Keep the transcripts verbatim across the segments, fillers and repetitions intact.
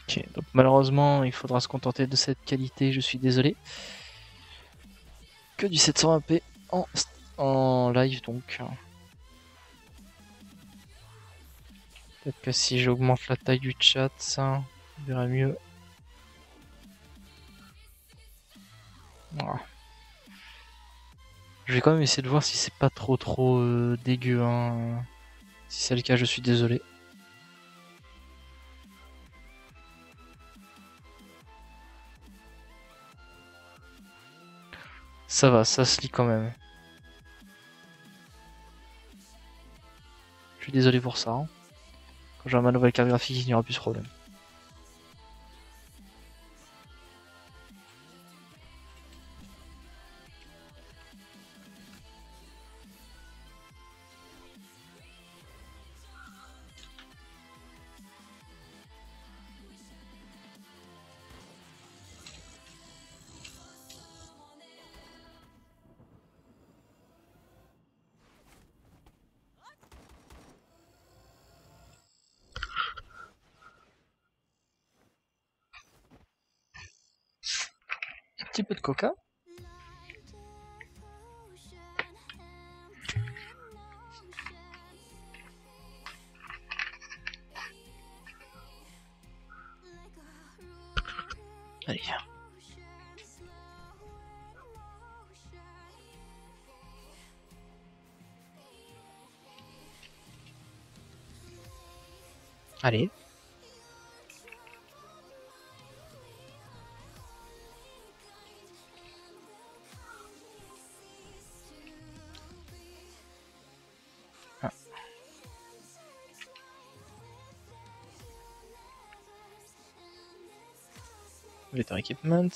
Ok, donc malheureusement, il faudra se contenter de cette qualité, je suis désolé. Que du sept cent vingt p en, en live donc. Peut-être que si j'augmente la taille du chat, ça verra mieux. Voilà. Je vais quand même essayer de voir si c'est pas trop trop euh, dégueu. Hein. Si c'est le cas, je suis désolé. Ça va, ça se lit quand même. Je suis désolé pour ça. Hein. Quand j'aurai ma nouvelle carte graphique, il n'y aura plus ce problème. Un petit peu de coca. Allez. Allez. Ah. Letter equipment.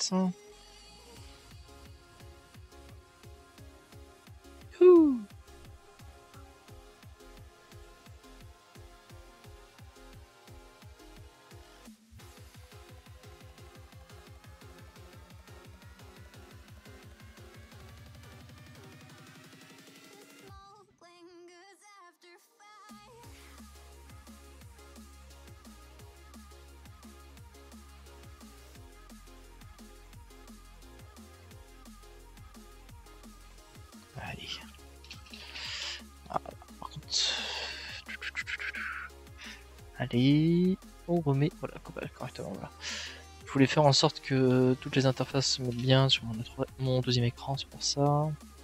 Ouh. Allez. Ah, par contre... Allez, on remet, voilà, correctement, voilà. Je voulais faire en sorte que toutes les interfaces se mettent bien sur mon, autre, mon deuxième écran, c'est pour ça.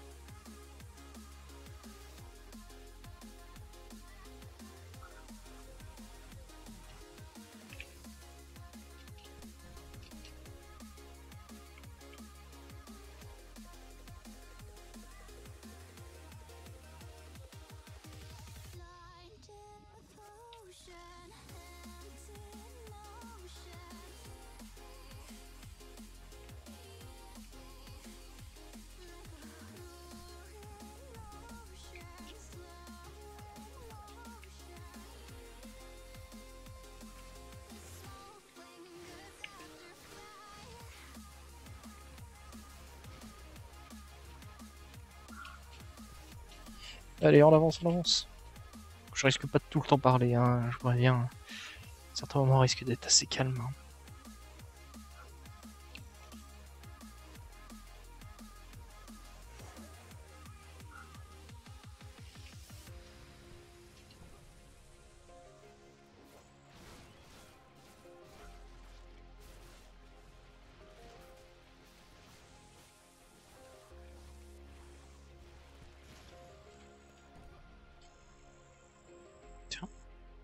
Allez, on avance, on avance. Je risque pas de tout le temps parler, hein, je vois bien. Certains moments risquent d'être assez calme. Hein. Tiens.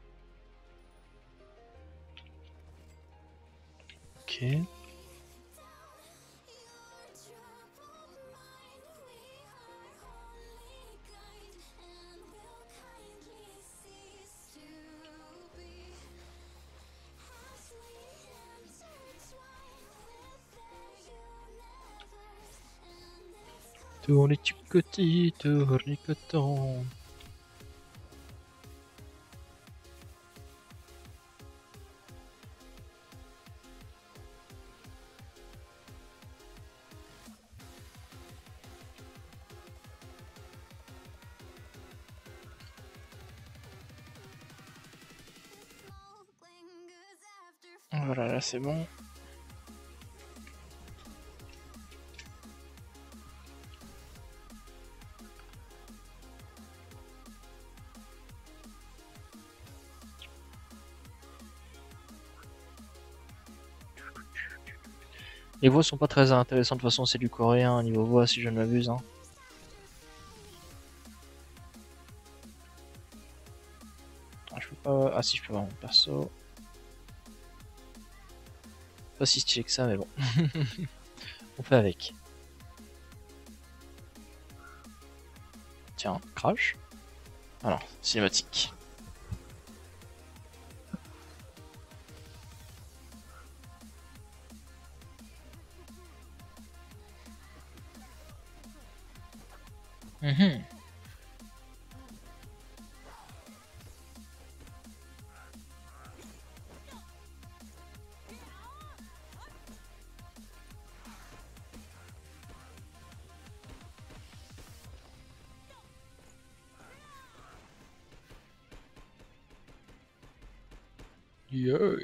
Ok. Tourne tu côté, tourne coton. Voilà, là c'est bon. Les voix sont pas très intéressantes, de toute façon c'est du coréen niveau voix si je ne m'abuse. Hein. Ah, je peux pas... ah si je peux voir mon perso. Pas si stylé que ça mais bon. On fait avec. Tiens, crash. Alors, cinématique. Mmh. Yeah.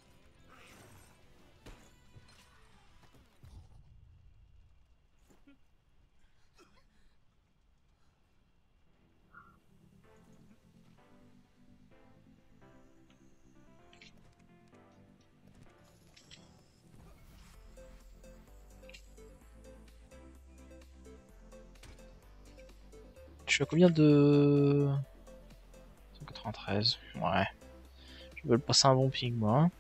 Je suis à combien de... cent quatre-vingt-treize. Ouais. Je veux passer un bon ping moi. Hein.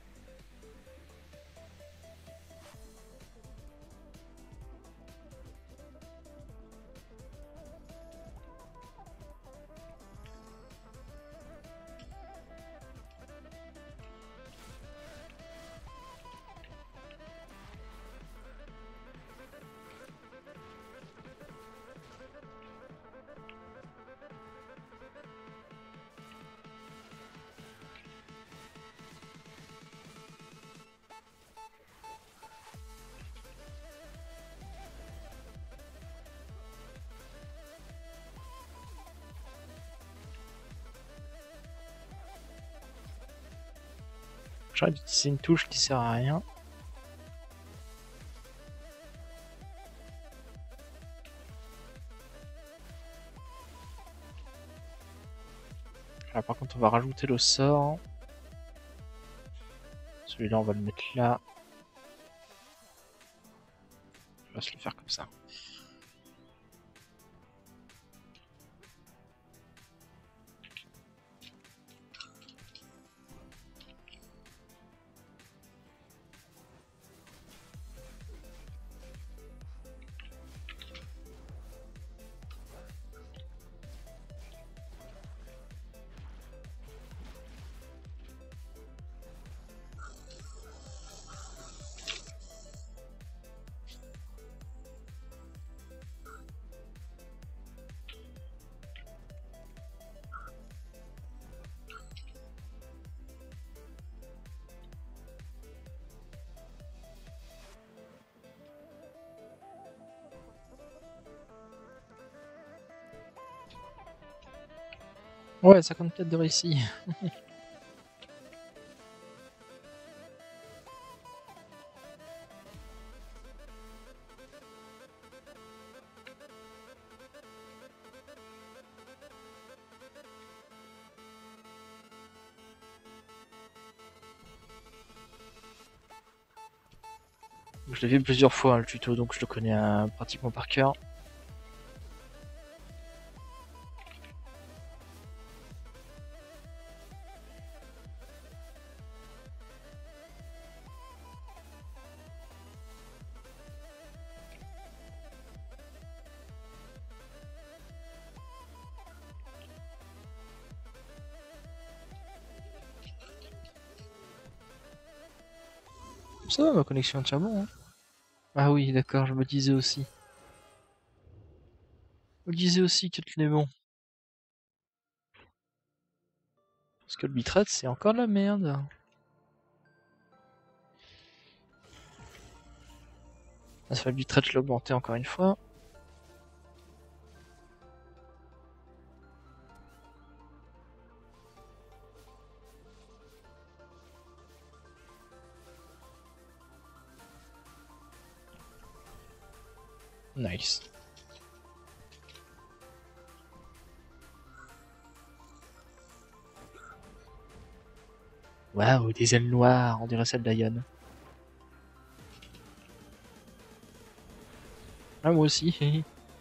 J'aurais d'utiliser une touche qui sert à rien. Là, par contre, on va rajouter le sort. Celui-là, on va le mettre là. On va se le faire comme ça. Ouais, cinquante-quatre de réussi. Je l'ai vu plusieurs fois hein, le tuto, donc je le connais euh, pratiquement par cœur. Ça va, ma connexion tient bon. Hein. Ah oui, d'accord, je me disais aussi. Je me disais aussi que tu es bon. Parce que le bitrate, c'est encore de la merde. Ah, ça fait le bitrate, je l'ai augmenté encore une fois. Nice. Waouh, des ailes noires, on dirait celle d'Ayan. Ah, moi aussi.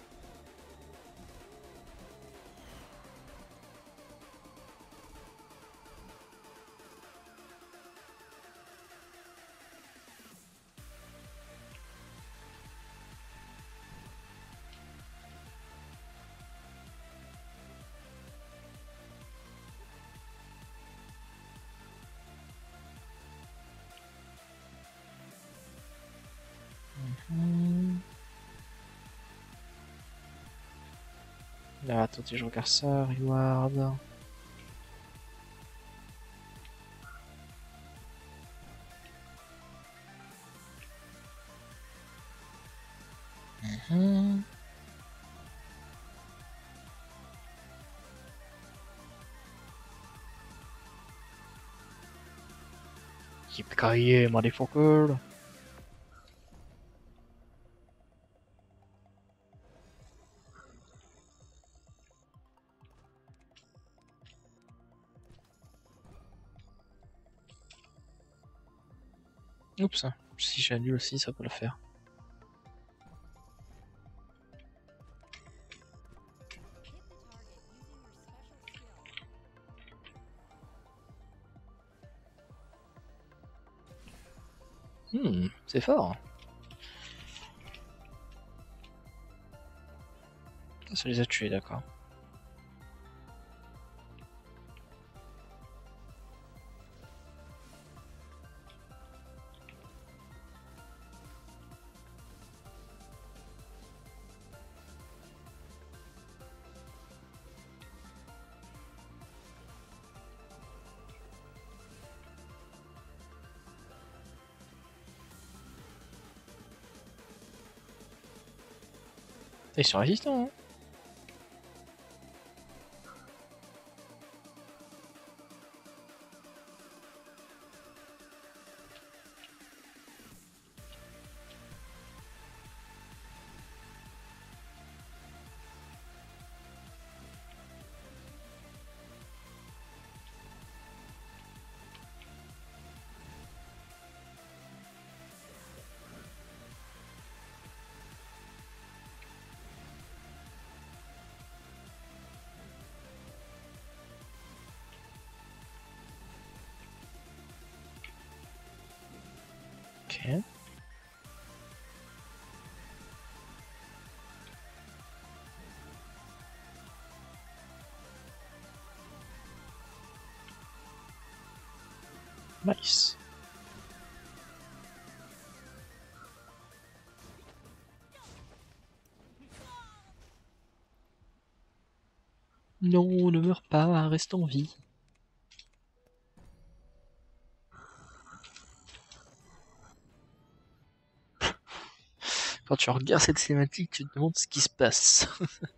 Hmm. Là, attendez, je regarde ça, reward. Mhm. Yippee-ki-yay, motherfucker. Oups, si j'annule aussi, ça peut le faire. Hmm, c'est fort. Ça les a tués, d'accord. Ils sont résistants, hein. Ok. Nice. Non, ne meurs pas, reste en vie. Quand tu regardes cette cinématique, tu te demandes ce qui se passe.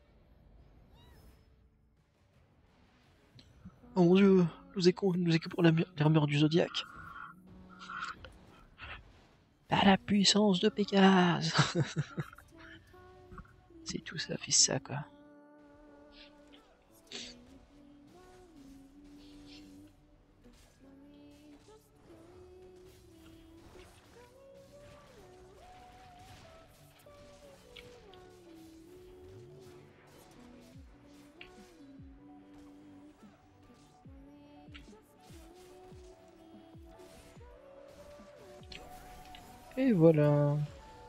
Oh mon dieu, nous écoutons nous écoutons pour l'armure du Zodiac. Pas la puissance de Pégase. C'est tout, ça fait ça, quoi. Et voilà.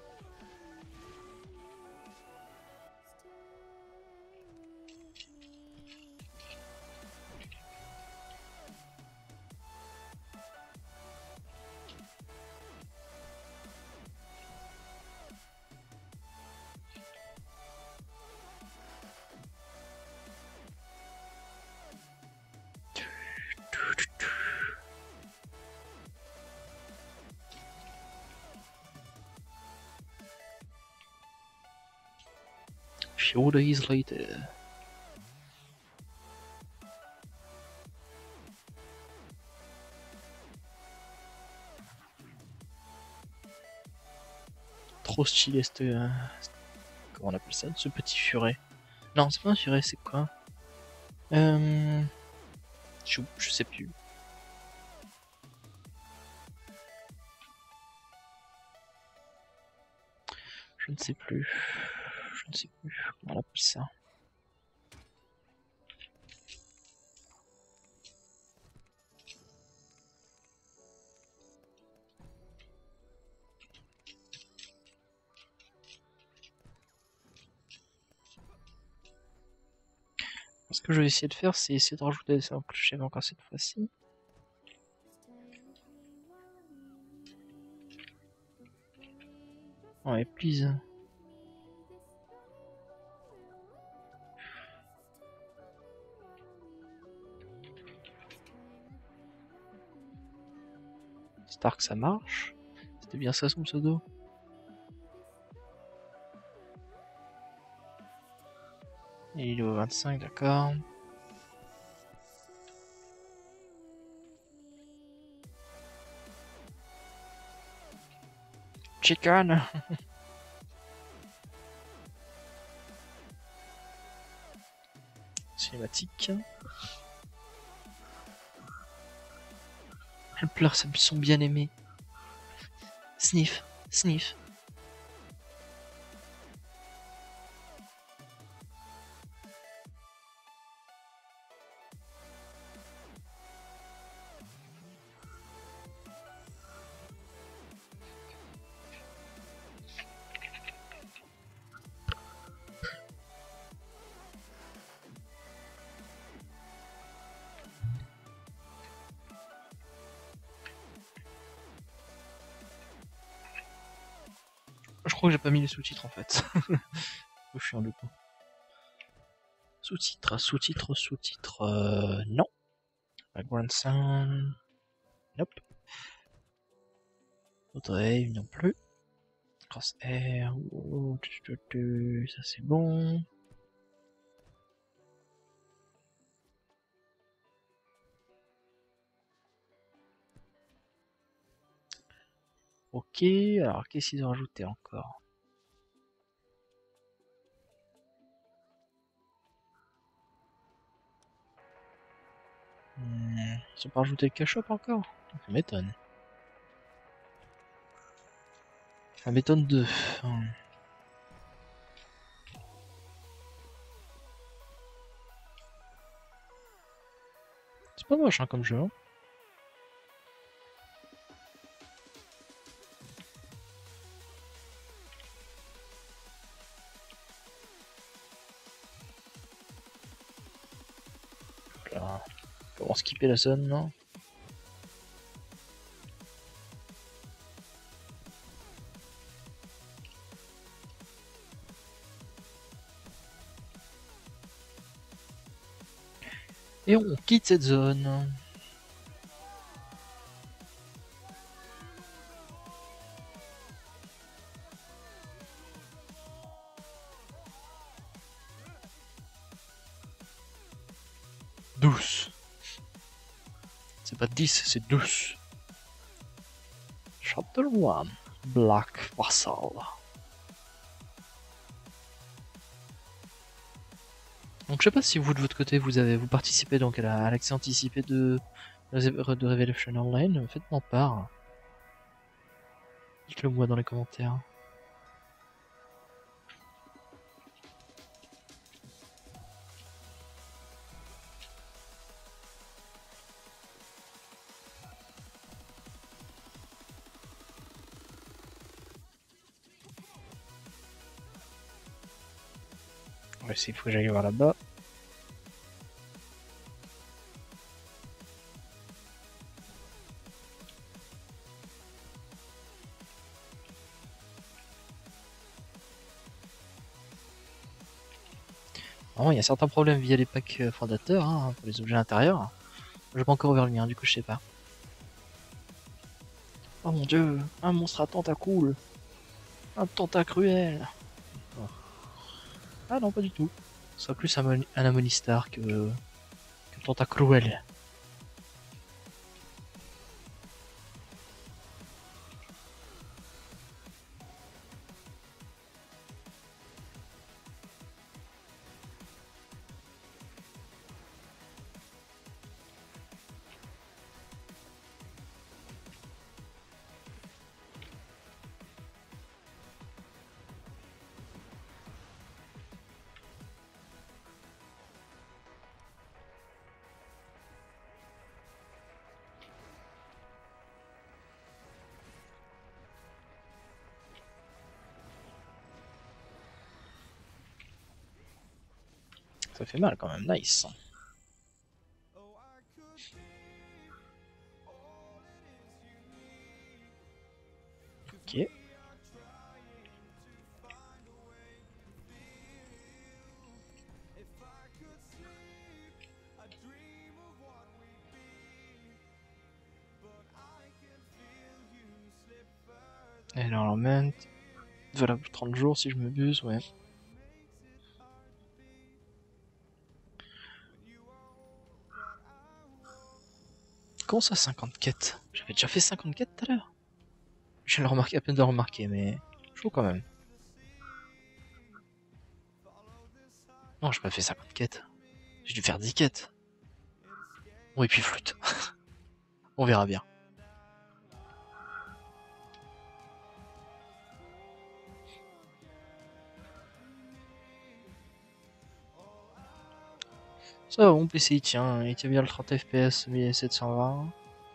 Few days later. Trop stylé cette, comment on appelle ça, ce petit furet. Non, c'est pas un furet, c'est quoi? Euh... Je, je sais plus. Je ne sais plus. Je ne sais plus comment on appelle ça. Ce que je vais essayer de faire, c'est essayer de rajouter des sound cloches encore cette fois-ci. Ouais, please. Stark, ça marche. C'était bien ça son pseudo. Et il est au vingt-cinq, d'accord. Chicken. Cinématique. Elle pleure son bien-aimé. Sniff, sniff. Je crois que j'ai pas mis les sous-titres en fait. Je suis un de coup. Sous-titres, sous-titres, sous-titres. Euh, non. Background sound. Nope. Audrey, non plus. Crosshair. Oh, ça c'est bon. Ok, alors qu'est-ce qu'ils ont rajouté encore? Hmm, ils ont pas rajouté le cash-up encore? Ça m'étonne. Ça m'étonne de... Hmm. C'est pas moche hein, comme jeu. Hein. Là, on va skipper la zone, non? Et on quitte cette zone. douze. C'est pas dix, c'est douze. Chapter un. Black Vassal. Donc je sais pas si vous de votre côté vous avez vous participez donc à l'accès anticipé de, de Revelation Online, faites-moi part. Dites-le moi dans les commentaires. Ouais, s'il faut que j'aille voir là-bas. Bon, il y a certains problèmes via les packs fondateurs hein, pour les objets intérieurs. Je pas encore ouvert le mien, du coup je sais pas. Oh mon dieu, un monstre à tentacules. Un tentacruel. Oh. Ah non, pas du tout. Ce sera plus un, un Amonistar que, que Tentacruel. Ça fait mal quand même, nice. Ok. Environment. Valable trente jours si je me buse, ouais. Comment ça cinquante quêtes? J'avais déjà fait cinquante quêtes tout à l'heure. Je viens de le remarquer, à peine de le remarquer, mais chaud quand même. Non, j'ai pas fait cinquante quêtes. J'ai dû faire dix quêtes. Bon, et puis flûte. On verra bien. Ça va, mon P C il tient, il tient bien le trente F P S mille sept cent vingt.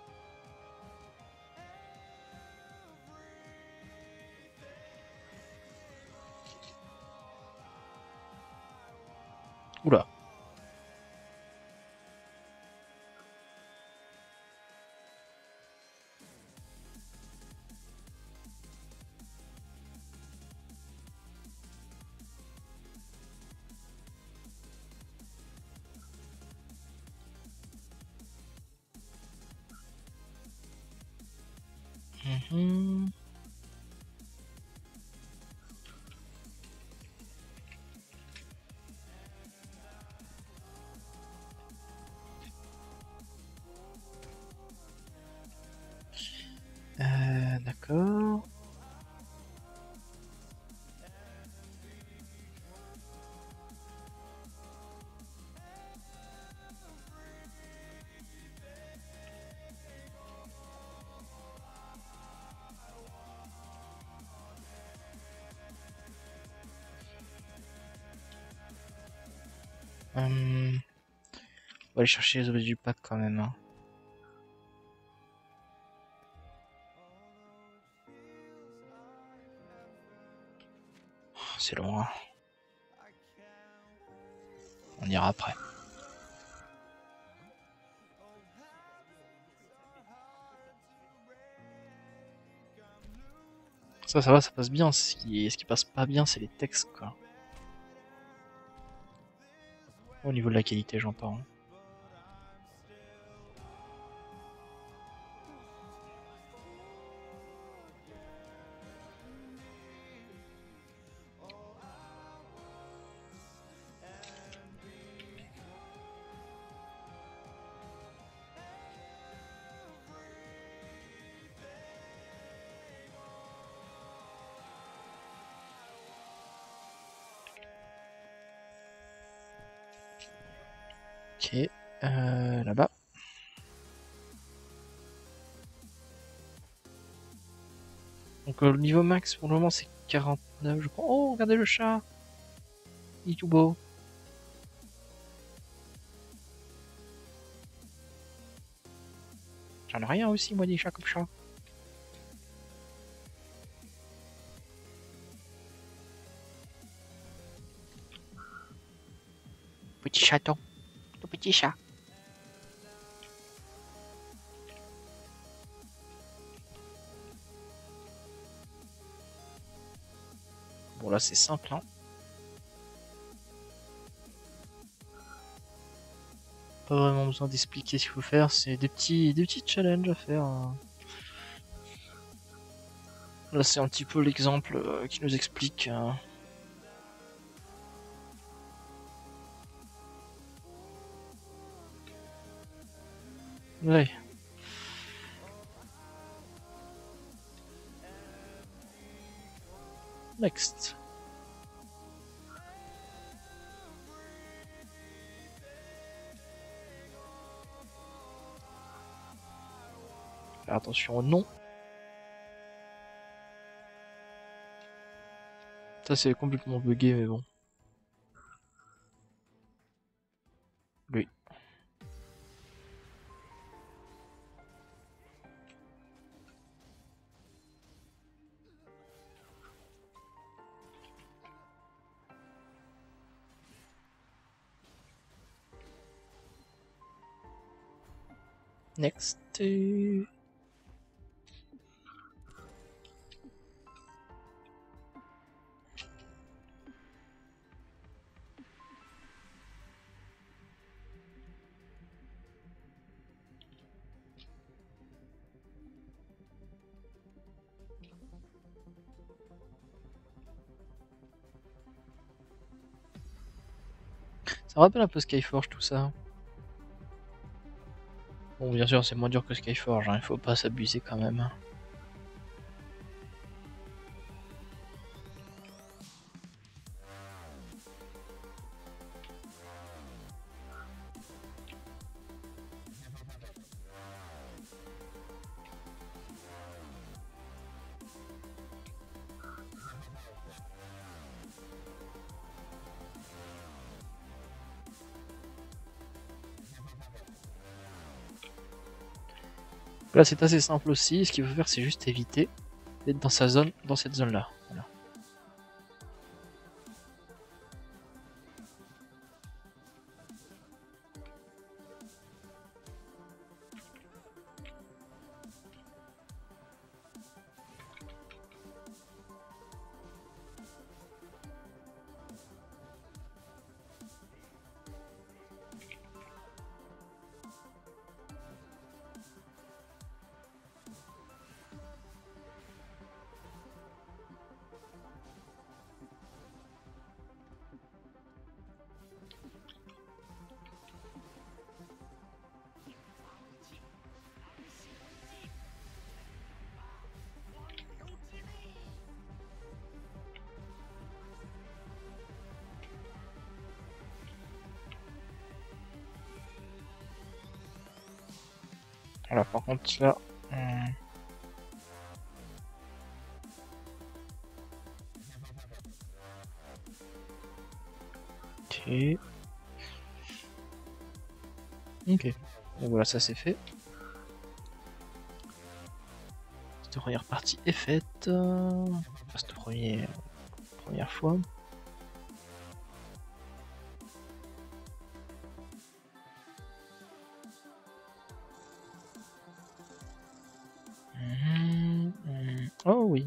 Oula. Mhm. Euh, d'accord. Hum, On va aller chercher les objets du pack quand même, hein. C'est loin. On ira après. Ça, ça va, ça passe bien. Ce qui, ce qui passe pas bien, c'est les textes, quoi. Au niveau de la qualité, j'entends. Ok. Euh, là-bas. Donc euh, le niveau max pour le moment c'est quarante-neuf, je crois. Oh, regardez le chat. Il est tout beau. J'en ai rien aussi, moi, des chats comme chat. Petit chaton. Tout petit chat. Bon, là, c'est simple, hein. Pas vraiment besoin d'expliquer ce qu'il faut faire. C'est des petits, des petits challenges à faire, hein. Là, c'est un petit peu l'exemple euh, qui nous explique. Euh... Ouais. Next. Faire attention au nom. Ça, c'est complètement bugué, mais bon. Lui. Next. Ça me rappelle un peu Skyforge tout ça. Bon, bien sûr, c'est moins dur que Skyforge, hein, il faut pas s'abuser quand même. Là, c'est assez simple aussi. Ce qu'il faut faire, c'est juste éviter d'être dans sa zone, dans cette zone-là. Voilà. Voilà, par contre, là... Hum... Ok. Ok. Donc voilà, ça c'est fait. Cette première partie est faite. Enfin, cette première, première fois. Mmh, mmh. Oh oui.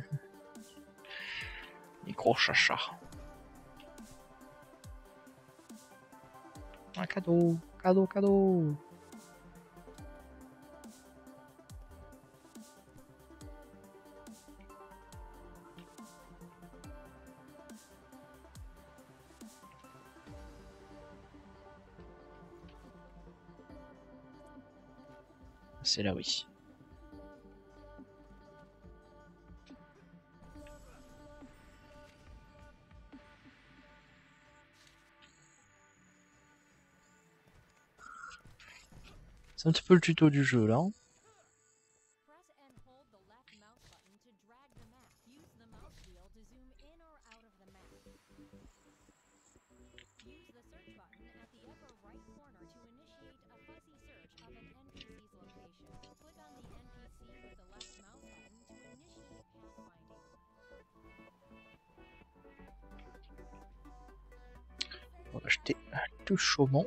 Les gros chachas. Un cadeau, cadeau, cadeau. C'est là, oui. C'est un petit peu le tuto du jeu, là. On va acheter un tout chaumont.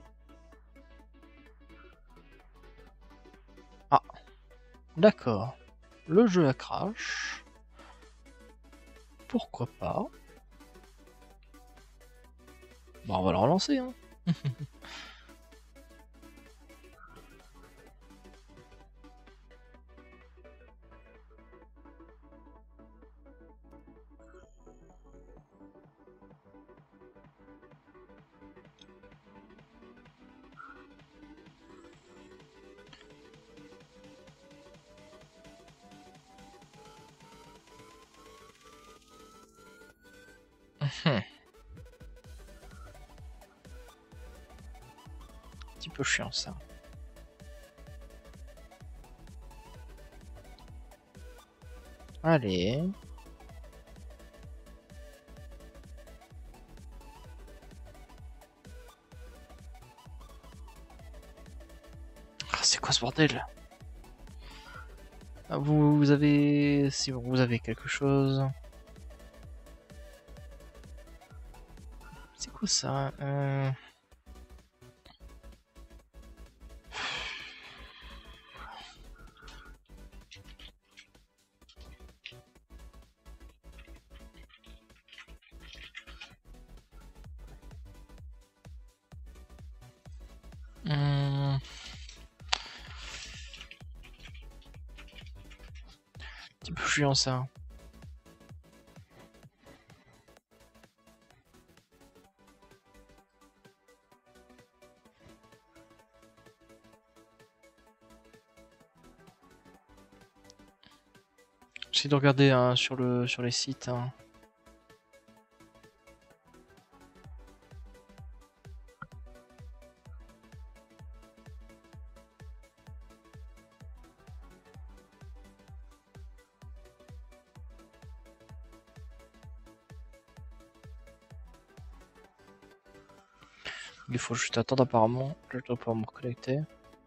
Ah, d'accord. Le jeu a crash. Pourquoi pas? Bon, on va le relancer, hein. Un petit peu chiant, ça. Allez. Ah, c'est quoi ce bordel? Ah, vous, vous avez... Si vous avez quelque chose... C'est quoi ça? euh... Hum... Petit peu chiant ça. J'essaie de regarder hein, sur, le, sur les sites. Hein. Il faut juste attendre apparemment. Je dois pouvoir me reconnecter.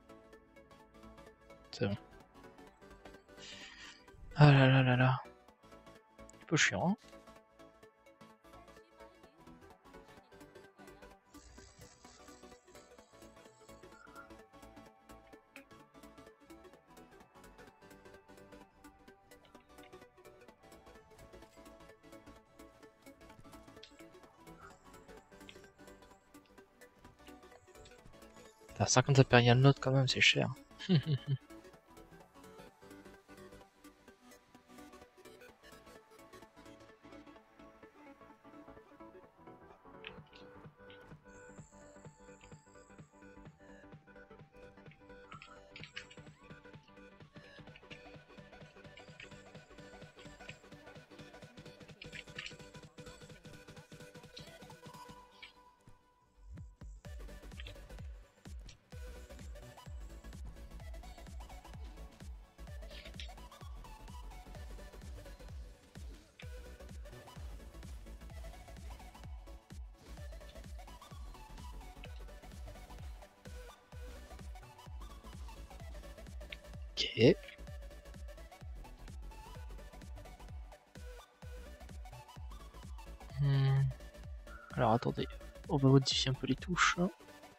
C'est bon. Ah là là là là. Un peu chiant. Hein. T'as cinquante Imperial Note quand même, c'est cher. Ok. Hmm. Alors attendez, on va modifier un peu les touches. Hein.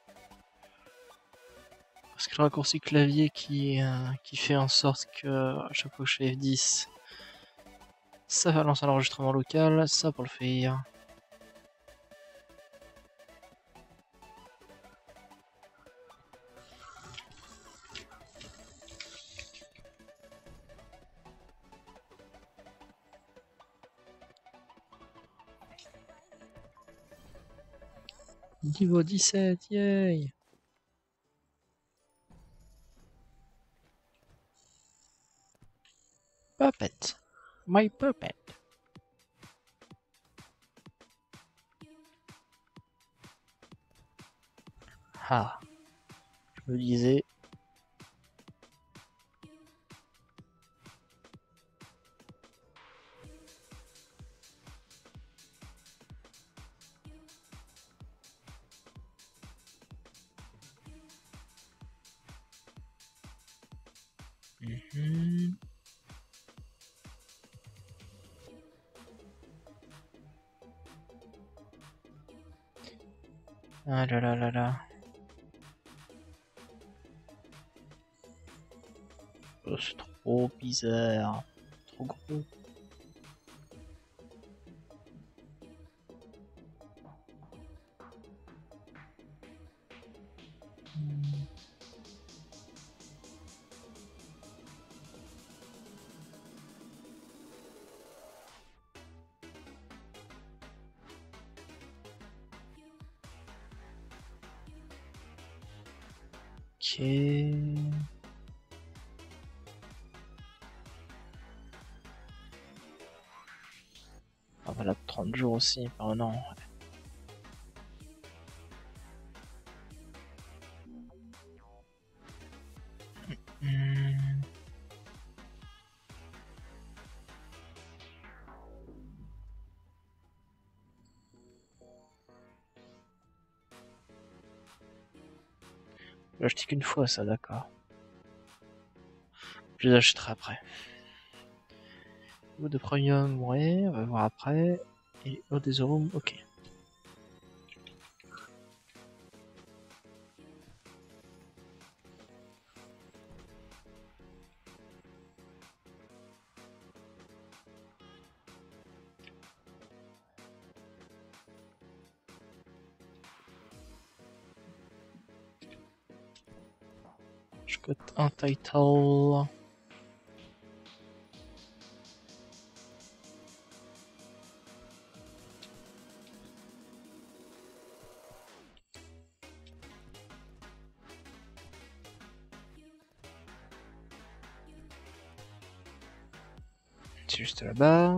Parce que le raccourci clavier qui, euh, qui fait en sorte que à chaque fois que je fais F dix, ça va lancer un enregistrement local, ça pour le faire. Niveau dix-sept, yay! Puppet. My puppet. Ah. Je me disais. Mm-hmm. Ah là là là là. Oh, c'est trop bizarre. Trop gros. Ok. Ah voilà, trente jours aussi, par un an. Hmm. Je l'ai acheté qu'une fois, ça, d'accord. Je les achèterai après. Ou de Premium, ouais, on va voir après. Et au des euros, ok. Je cote un title. C'est juste là-bas.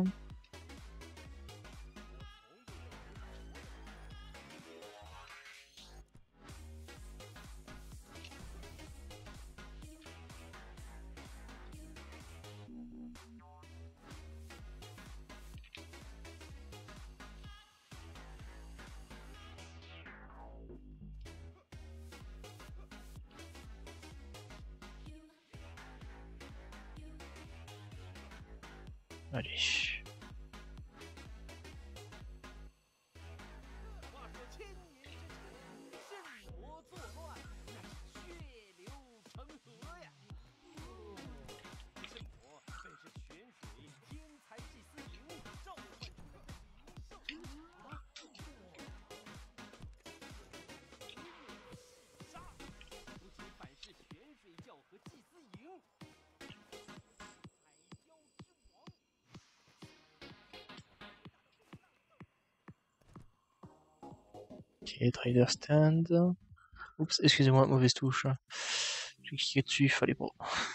Allez. Ok, trader stand. Oups, excusez-moi, mauvaise touche. J'ai cliqué dessus, il fallait pas.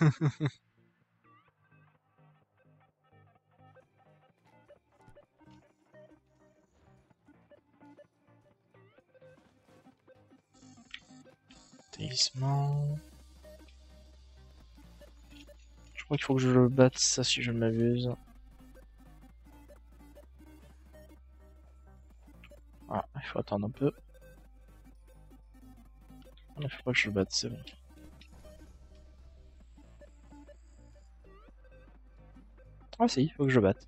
Talisman. Je crois qu'il faut que je le batte ça si je ne m'abuse. Ah, il faut attendre un peu. Il faut pas que je le batte, c'est bon. Ah si, il faut que je le batte.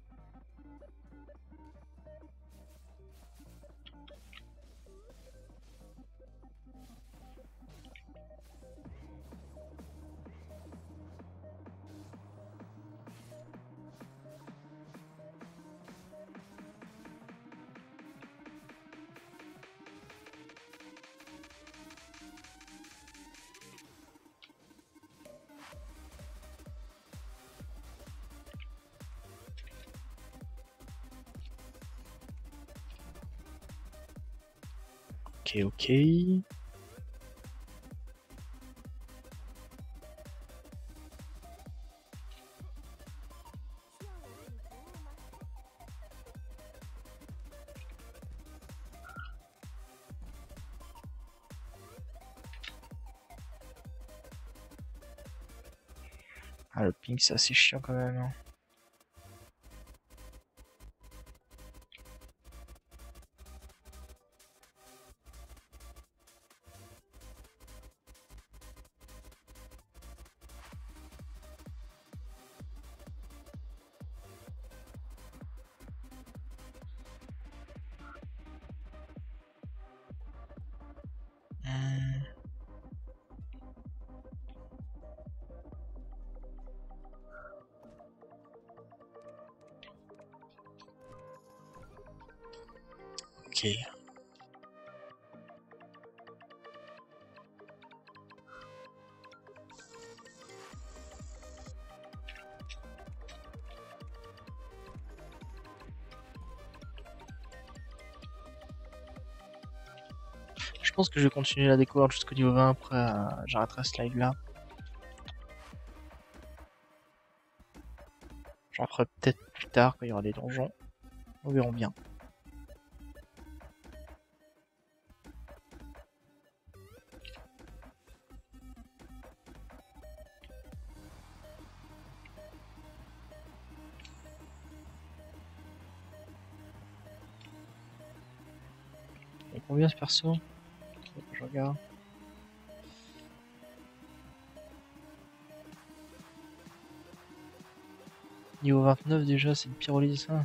Ok, ok. Ah, le ping, c'est assez chiant quand même. Hein. Hmm. Ok. Je pense que je vais continuer la découverte jusqu'au niveau vingt, après euh, j'arrêterai ce live là. J'en ferai peut-être plus tard quand il y aura des donjons. Nous verrons bien. Il y a combien ce perso? Je regarde. Niveau vingt-neuf déjà, c'est une pyrolyse ça.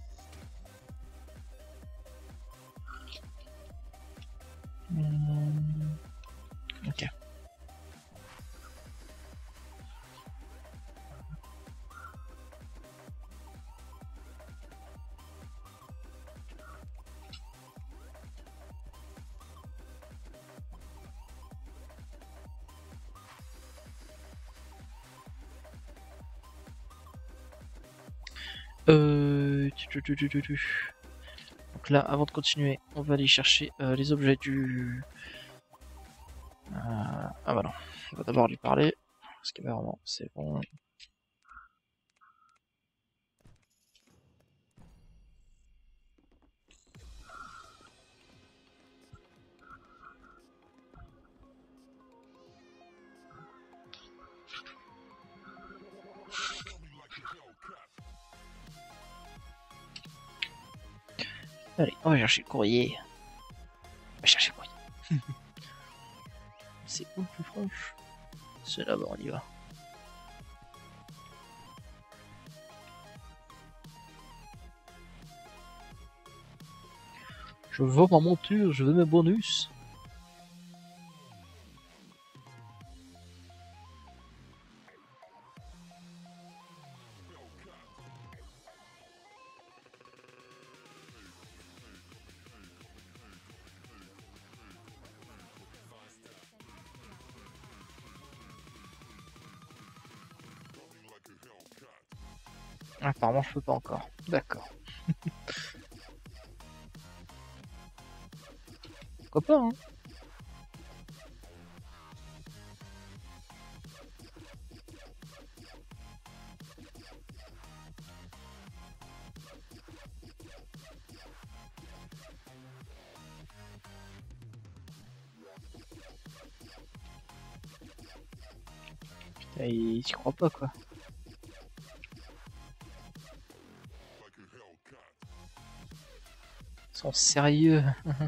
Hmm. Euh... tu, tu, tu, tu, tu. Donc là, avant de continuer, on va aller chercher euh, les objets du... Euh... Ah bah non, on va d'abord lui parler. Parce que vraiment, c'est bon. Allez, on va chercher le courrier. On va chercher le courrier. C'est où le plus proche? C'est là-bas, on y va. Je veux ma monture, je veux mes bonus. Apparemment, je peux pas encore. D'accord. Pourquoi pas, hein? Putain, il s'y croit pas, quoi. Ils sont sérieux.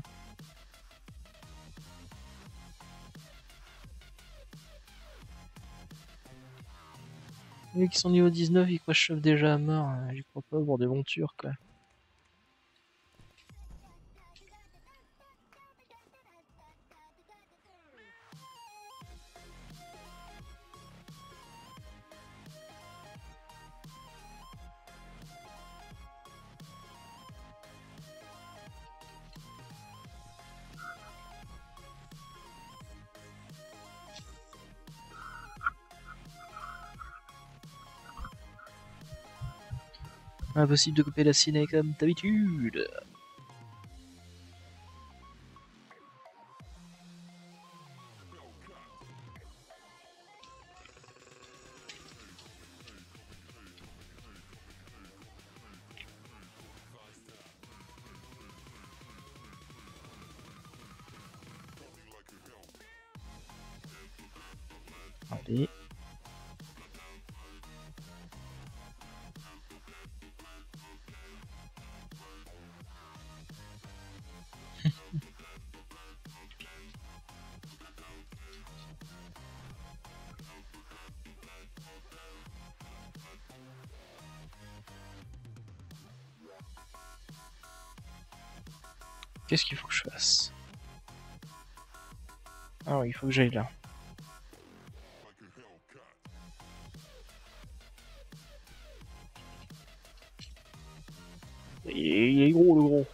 Les qui sont niveau dix-neuf, ils croient que je chauffe déjà à mort. J'y crois pas pour des montures, quoi. Impossible de couper la ciné comme d'habitude. Allez. Qu'est-ce qu'il faut que je fasse? Ah oui, il faut que j'aille là. Il est gros, le gros.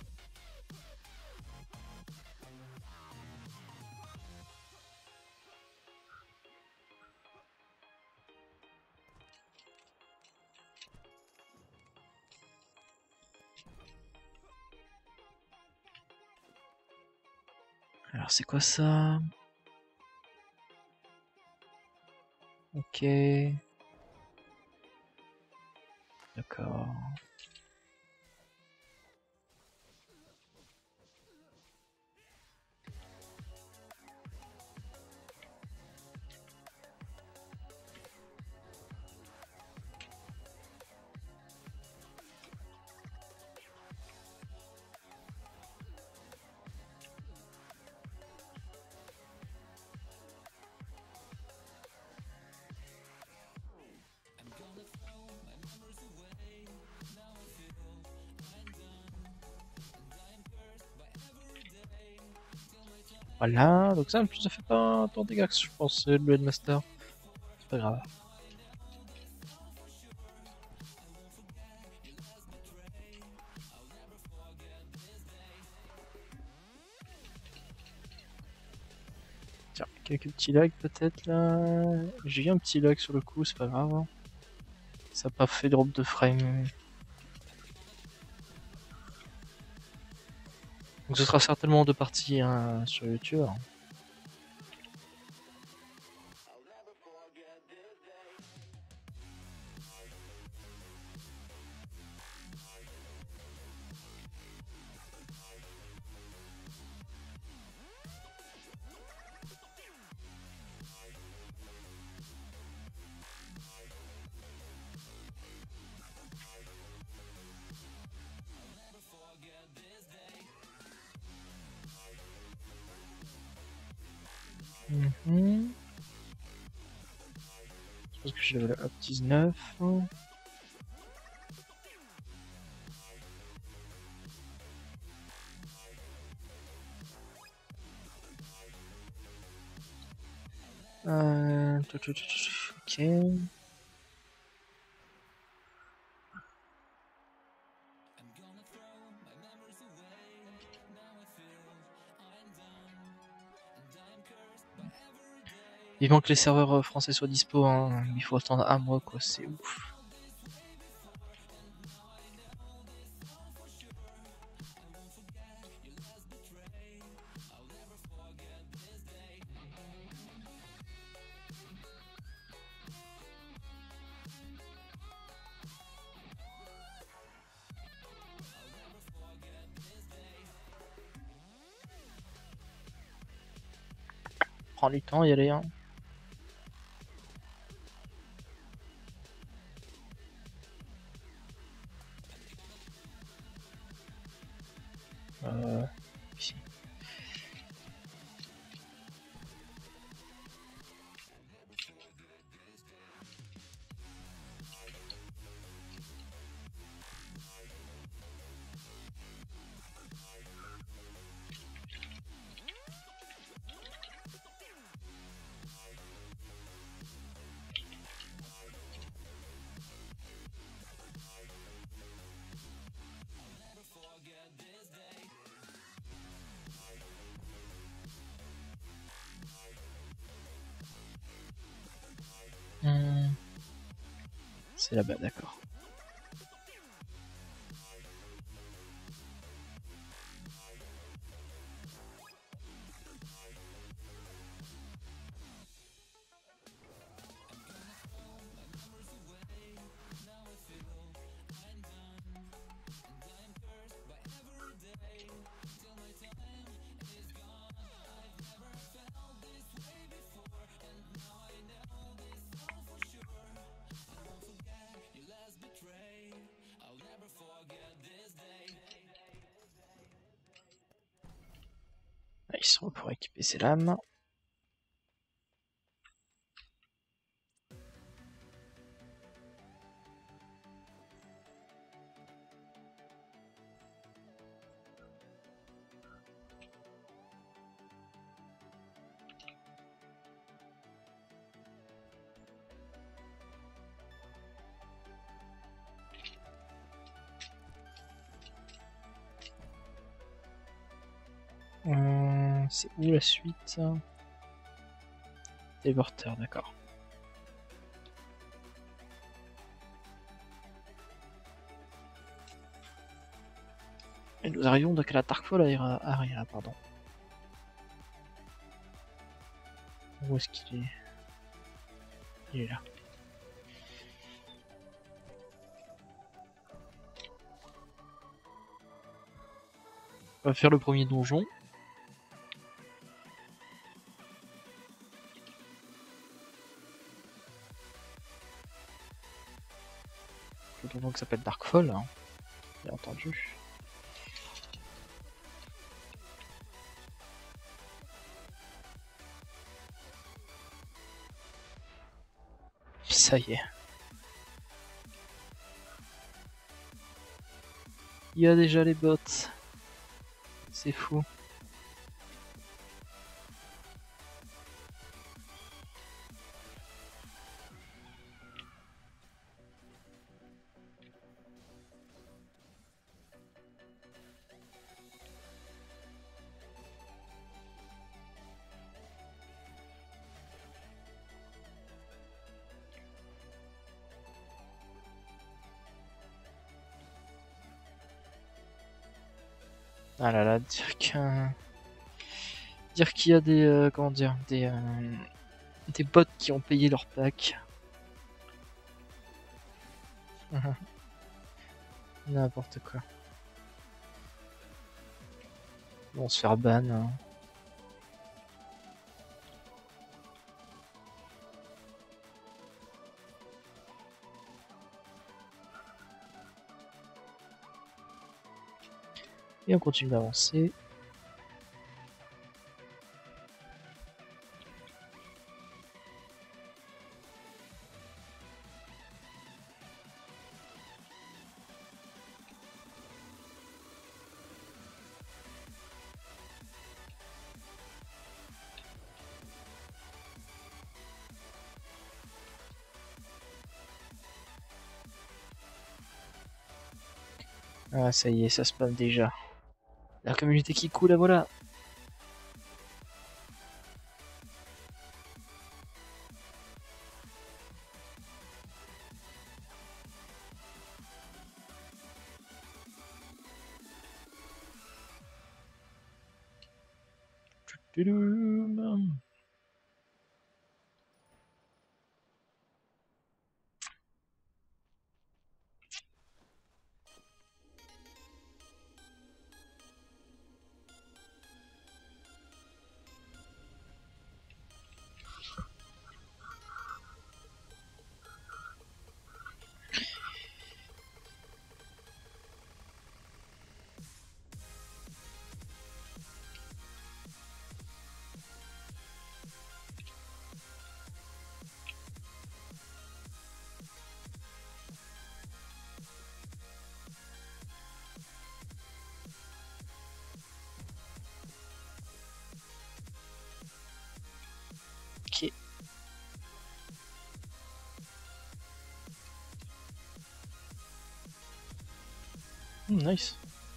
Alors c'est quoi ça? Ok. D'accord. Voilà, donc ça, ça fait pas tant de dégâts que je pensais, le Headmaster. C'est pas grave. Tiens, quelques petits lags peut-être là. J'ai eu un petit lag sur le coup, c'est pas grave. Ça n'a pas fait drop de frame. Donc ce sera certainement deux parties hein, sur YouTube. Mmh. Je pense que je level up dix-neuf. Euh... Ok. Vivement que les serveurs français soient dispo, hein. Il faut attendre un mois quoi, c'est ouf. Prends du temps, y aller hein. Euh... Ici. Hum... C'est là-bas, d'accord. Ils sont pour équiper ses lames. Hum, c'est où la suite? Dévorteur, d'accord. Et nous arrivons donc à la Darkfall Area, pardon. Où est-ce qu'il est? Il est là. On va faire le premier donjon. Le donjon qui s'appelle Darkfall, hein, bien entendu. Ça y est. Il y a déjà les bots. C'est fou. Ah là là, dire qu'un... Dire qu'il y a des... euh, comment dire... Des... euh, des bots qui ont payé leur pack. N'importe quoi. Ils vont se faire ban. Hein. Et on continue d'avancer. Ah ça y est, ça spawn déjà. La communauté qui coule, voilà. Tudum. Ok. Mm, nice.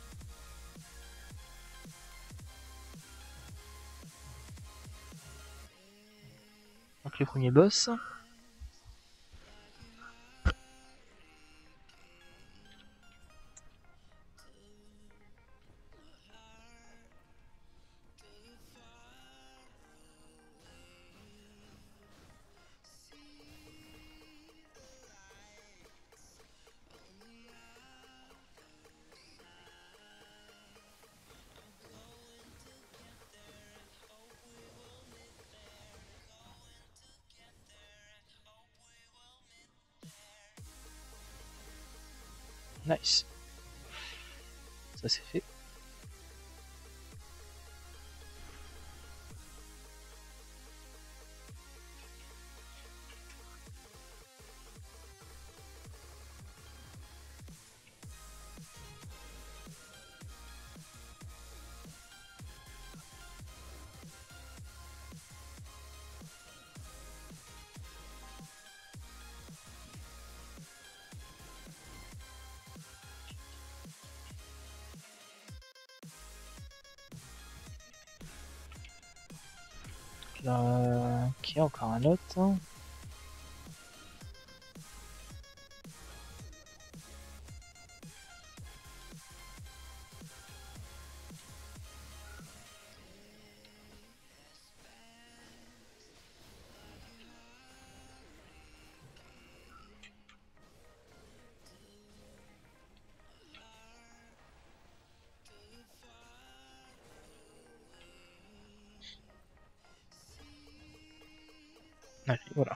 Donc les premiers boss. Nice. Ça c'est fait. Là... Ok, encore un autre. Allez, voilà.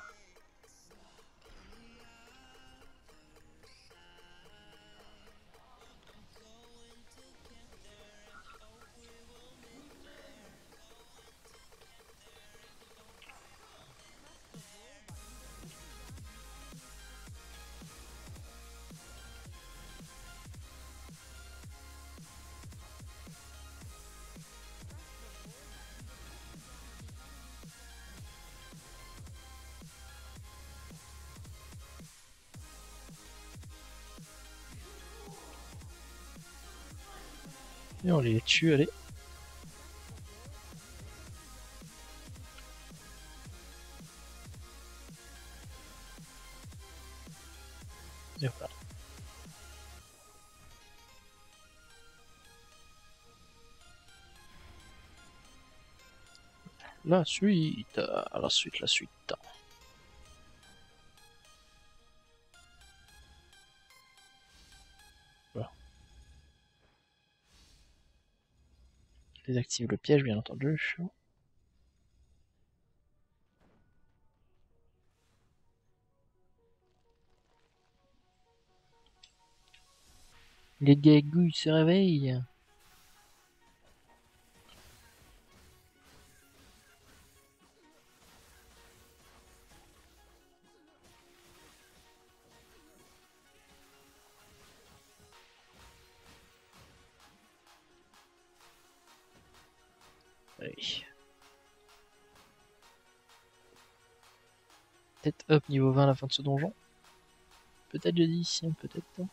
Et on les tue, allez. Et voilà. La suite, euh, la suite, la suite. Voilà. Désactive le piège, bien entendu. Les gagouilles se réveillent. Allez. Peut-être up niveau vingt à la fin de ce donjon. Peut-être je dis, peut-être.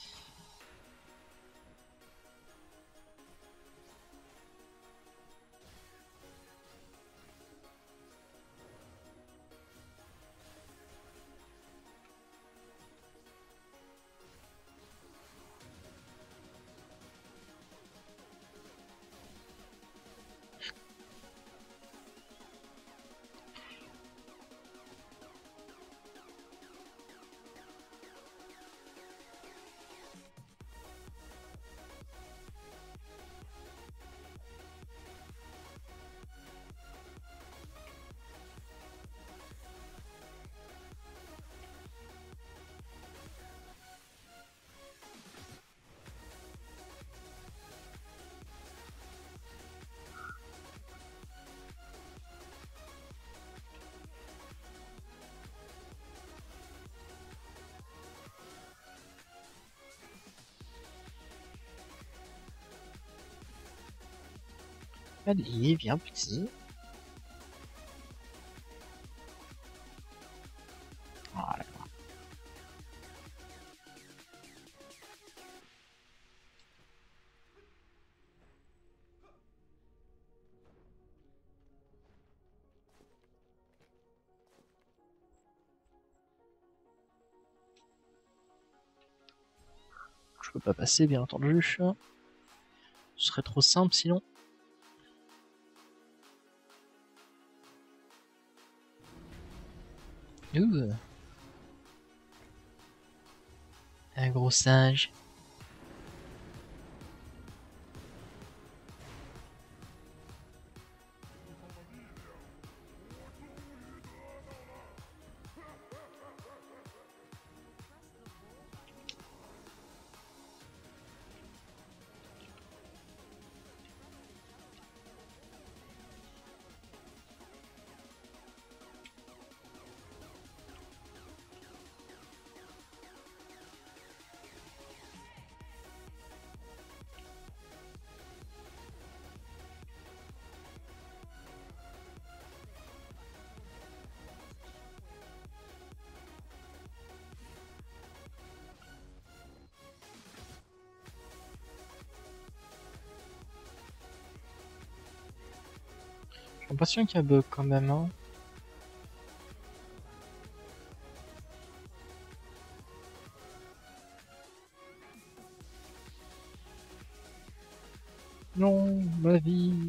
Allez, viens petit. Voilà. Je peux pas passer, bien entendu. Ce serait trop simple sinon. Ouh. Un gros singe. J'ai l'impression qu'il y a bug quand même. Hein. Non, ma vie.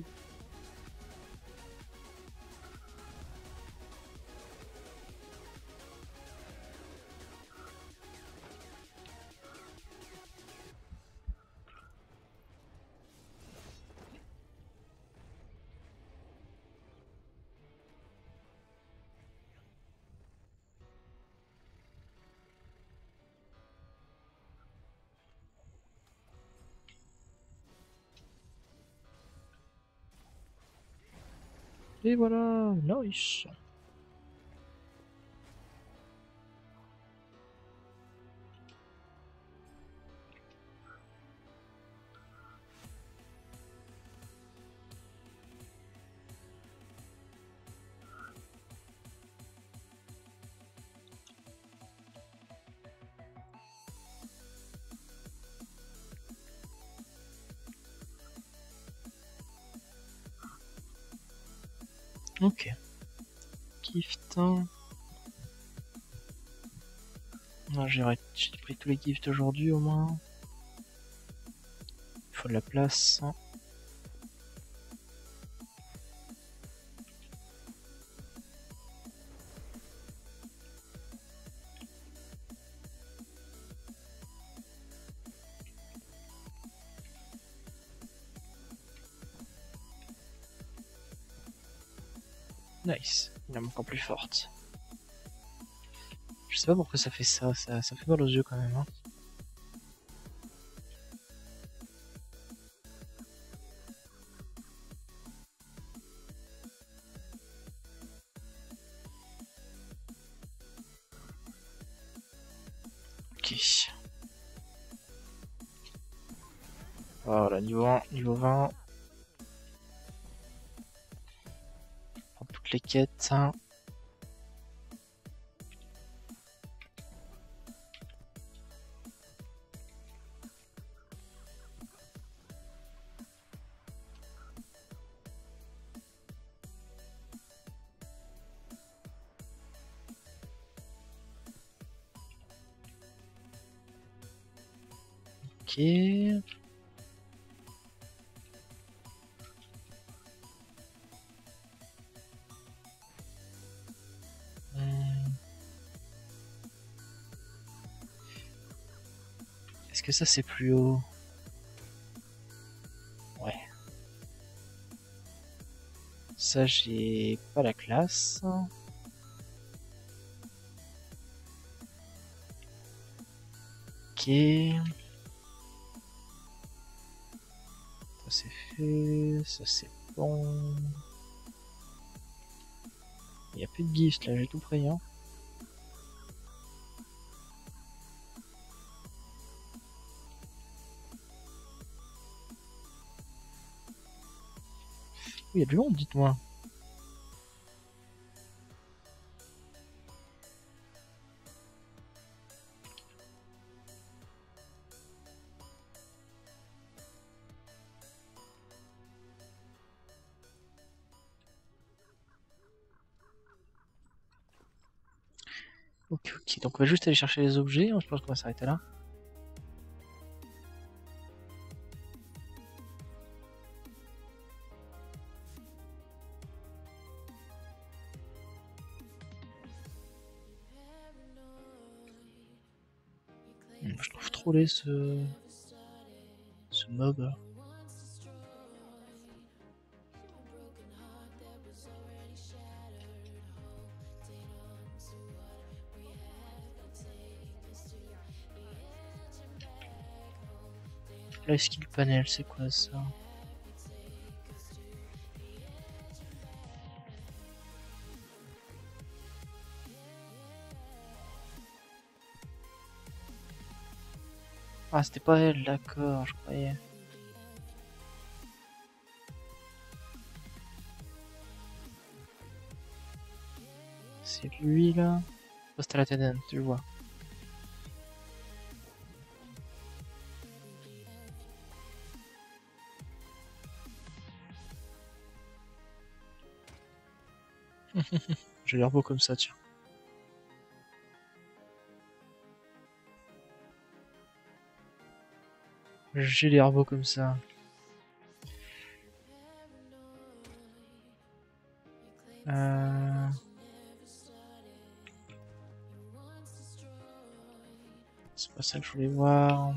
Et voilà, nice. Ok. Gift. J'ai pris tous les gifts aujourd'hui au moins. Il faut de la place. Nice. Il est encore plus forte. Je sais pas pourquoi ça fait ça, ça, ça fait mal aux yeux quand même. Hein. Ok. Voilà, niveau un, niveau vingt. Prends toutes les quêtes. Hein. Ok. Est-ce que ça c'est plus haut? Ouais. Ça j'ai pas la classe. Ok. Ça c'est fait. Ça c'est bon. Il n'y a plus de gift là, j'ai tout pris. Hein. Il y a du monde, dites-moi. Ok, ok. Donc on va juste aller chercher les objets. Je pense qu'on va s'arrêter là. Je trouve trop laid ce... ce mob. La skill panel, c'est quoi ça? Ah, c'était pas elle, d'accord, je croyais. C'est lui là. Oh, c'était la Tenen, tu le vois. J'ai l'air beau comme ça, tiens. J'ai l'air beau comme ça. Euh... C'est pas ça que je voulais voir.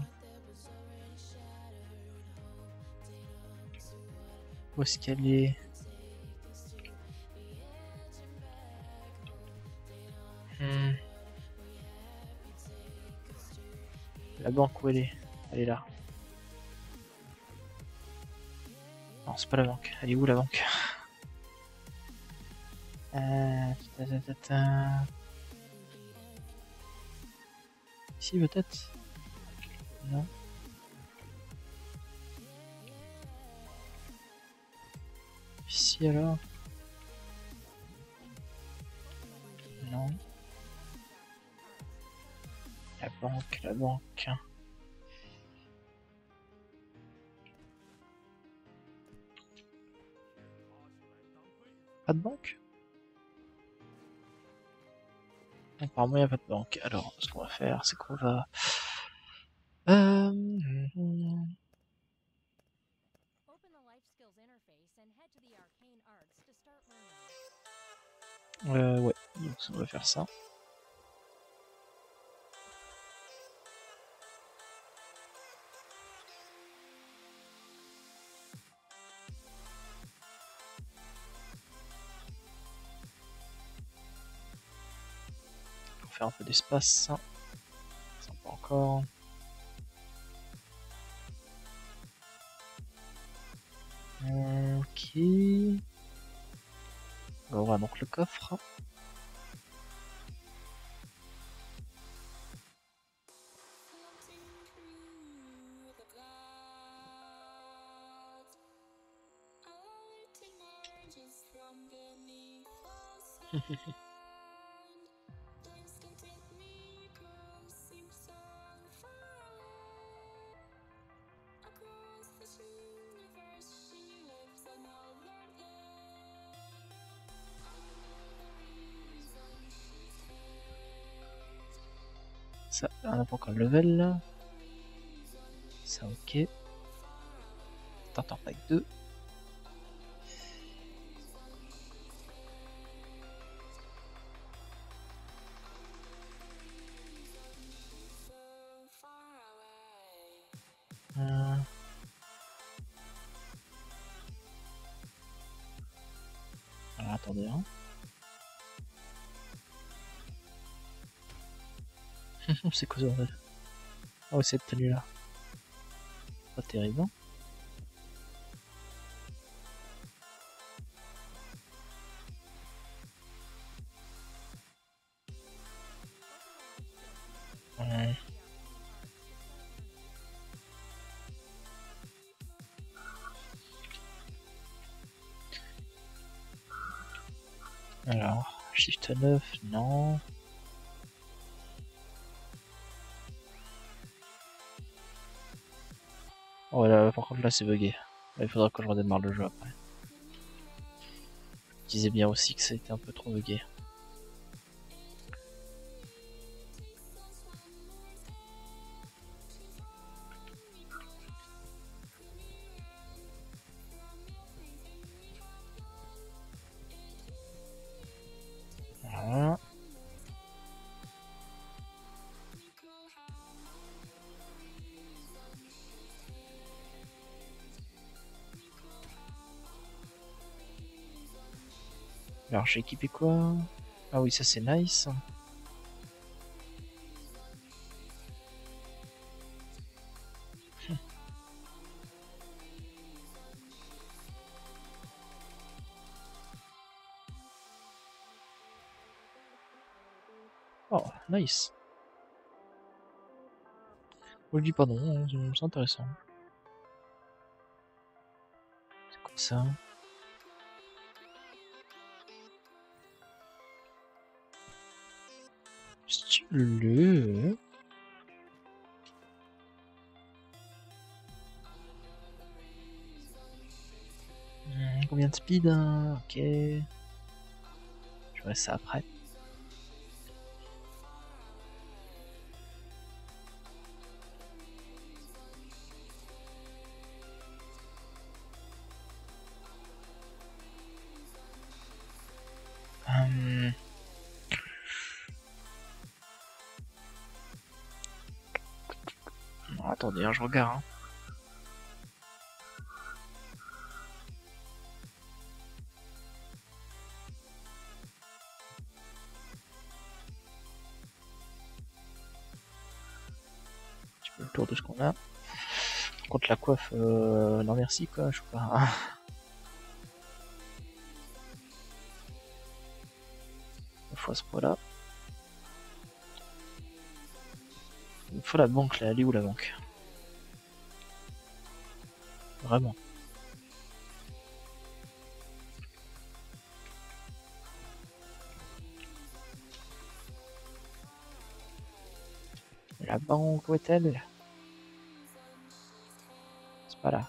Où est-ce qu'elle est? Hmm. La banque, où elle est? Elle est là. Non, c'est pas la banque. Elle est où la banque? Euh... ta, ta, ta, ta. Ici peut-être? Non. Ici alors? Non. La banque, la banque. Pas de banque? Apparemment il n'y a pas de banque. Alors, ce qu'on va faire, c'est qu'on va... Euh... Euh, ouais, donc on va faire ça. faire un peu d'espace. Ça pas encore. Ok. On va ouvrir donc le coffre. Ça, on n'a pas encore le level là. Ça, ok. Starter pack deux. Euh... Alors attendez, hein. C'est quoi ça en fait? Ah ouais, cette tenue là. Pas terrible. Hein. Ouais. Alors, shift neuf, non. Oh là, par contre là c'est bugué. Là, il faudra que je redémarre le jeu après. Je disais bien aussi que c'était un peu trop bugué. Voilà. Alors j'ai équipé quoi? Ah oui, ça c'est nice. Oh, nice. Je dis pas non, c'est intéressant. C'est quoi ça? Stylé. Hum, combien de speed hein? Ok. Je verrai ça après. Hum... Non, attendez, hein, je regarde. Hein. Un petit peu le tour de ce qu'on a. Par contre la coiffe, euh... non merci quoi, je sais pas. Une fois ce point là. Il faut la banque là, elle est où la banque? Vraiment. La banque, où est-elle? C'est pas là.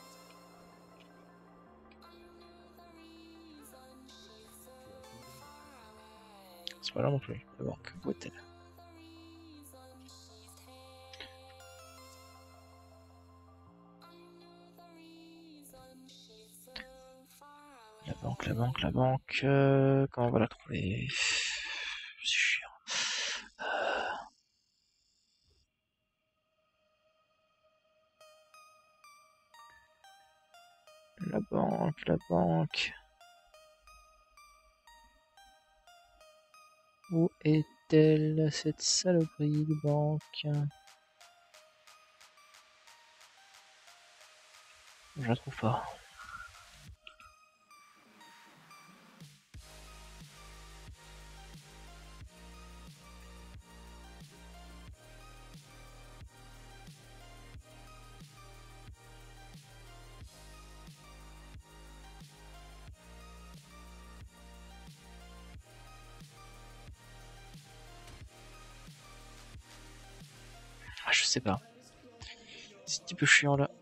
C'est pas là non plus. La banque, où est-elle? La banque, la banque, la banque. Euh, comment on va la trouver? C'est chiant. La banque, la banque. Où est est-elle, cette saloperie de banque? Je la trouve pas. Ah, je sais pas. C'est un petit peu chiant là.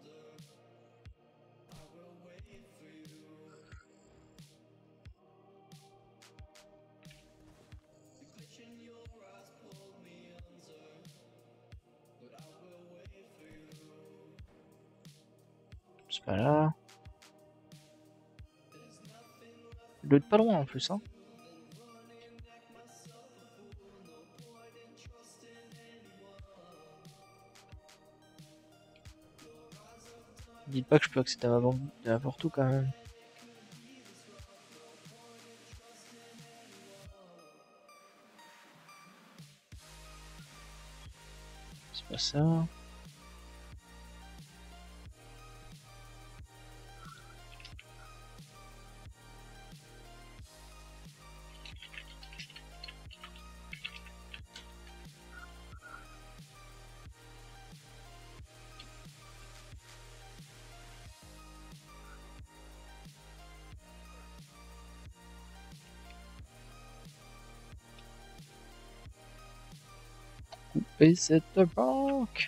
C'est pas là. Il doit être pas loin en plus, hein. Dites pas que je peux accéder à ma banque n'importe où quand même. C'est pas ça. Couper cette banque.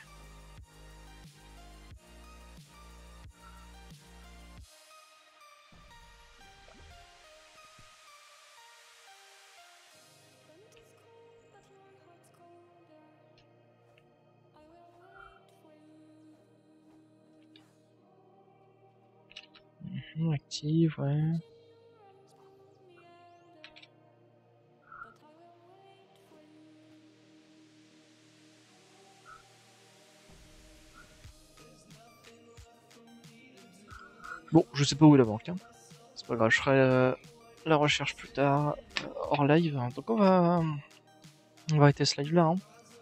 Mmh, active, ouais. Bon, je sais pas où est la banque, hein. C'est pas grave, je ferai euh, la recherche plus tard, euh, hors live. Donc on va, on va arrêter ce live là, hein.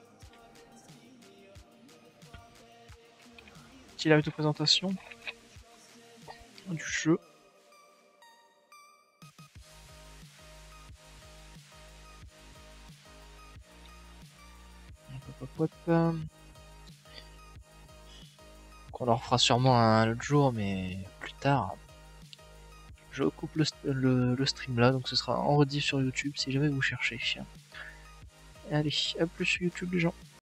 Petit live de présentation du jeu. Hop, hop, hop. On en refera sûrement un autre jour, mais plus tard. Je coupe le, le, le stream là, donc ce sera en rediff sur YouTube si jamais vous cherchez. Allez, à plus sur YouTube les gens.